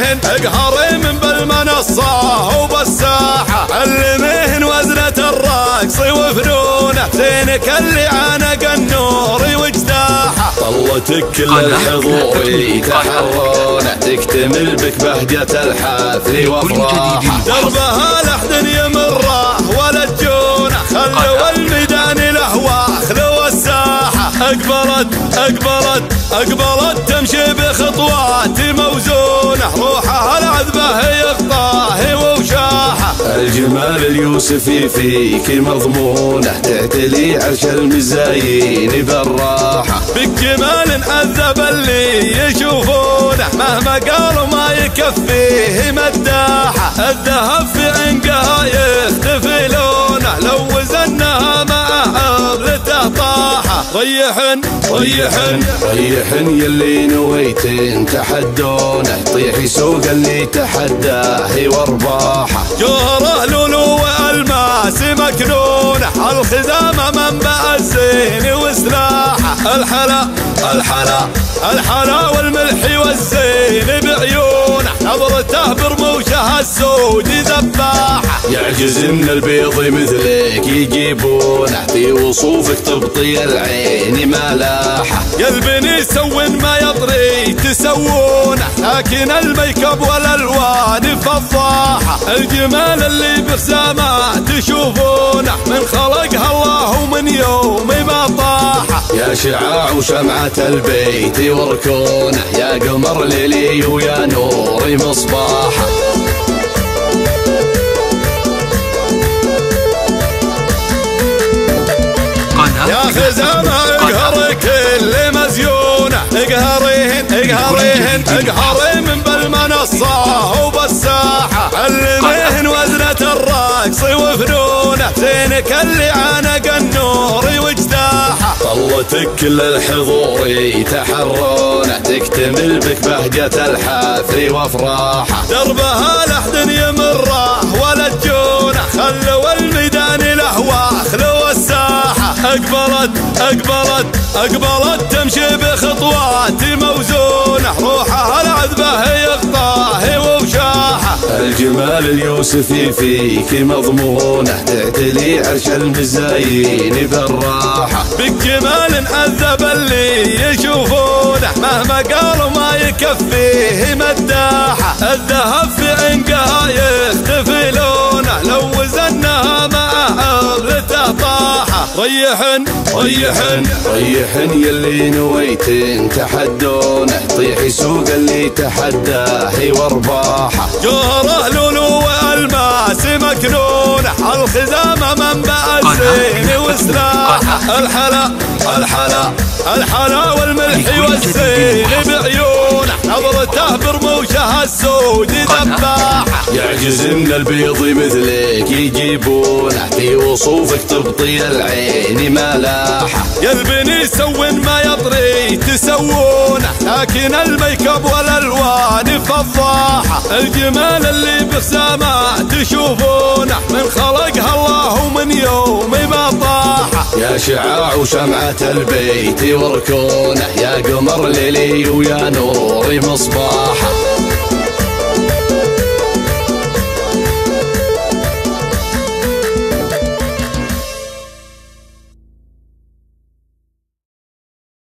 عليهن اقهري من بالمنصة وبالساحة، علميهن وزنة الرقص وفنونه، زينك اللي عانق النور وجداحة. طلتك كل الحضور يتحرونه، تكتمل بك بهجة الحفل وافراحه، دربها لحد يمره ولا تجونه، خلوا الميدان له واخل والساحة. اقبلت تمشي بخطوات موزونه، روحها العذبه يغطاه ووشاحه. الجمال اليوسفي فيك مضمونه، تعتلي عرش المزايين بالراحه، بالجمال عذب اللي يشوفونه، مهما قالوا ما يكفيه مداحه. الذهب في عنقها يختفي لونه، لو وزنها معه ابلته طاحه. ريحن يلي نويتن تحدونه، طيحي سوق اللي تحداه وارباحه. جوهره لولو والماس مكنونه، الخزامه منبع الزين وسلاحه. الحلا والملح والزين بعيونه، نظرته برموشها السود ذباحه. يعجز ان البيض مثلك يجيبونه، في وصوفك تبطي العين ملاحه. قلبني سون ما يطري تسوونه، لكن الميك اب والالوان فضاحه. الجمال اللي بخزامه تشوفونه، من خلقها الله ومن يوم ما طاحه. يا شعاع وشمعة البيت وركونه، يا قمر ليلي ويا نوري مصباحه. يا خزامة اقهر كل مزيونة، اقهري من بالمنصة وبالساحة، علميهن وزنة الرقص وفنونه، زينك اللي عانق النور وجداحه. طلتك كل الحضور يتحرونه، تكتمل بك بهجة الحفل وافراحه، دربها لحد يمره ولا تجونه، خلوا الميدان له واخل والساحه. اقبلت تمشي بخطوات موزونه، روحها العذبه يغطاه ووشاحه. الجمال اليوسفي فيك مضمونه، تعتلي عرش المزايين بالراحه، بالجمال عذب اللي يشوفونه، مهما قالوا ما يكفيه مداحه. الذهب في عنقها يختفي لونه، لو وزنها معه ابلته طاحه. ريحن يلي نويتن تحدونه، طيحي سوق اللي تحداه وارباحه. جوهره لولو والماس مكنونه، الخزامه منبع الزين وسلاحه. الحلا والملح والزين بعيونه، نظرته برموشها السود ذباحه. يعجز ان البيض مثلك يجيبونه، في وصوفك تبطي العين ملاحه. قلبني سون ما يطري تسوونه، لكن الميك اب والالوان فضاحه. الجمال اللي بخزامه تشوفونه، من خلقها الله ومن يوم ما طاحه. يا شعاع وشمعة البيت وركونه، يا قمر ليلي ويا نوري مصباحه.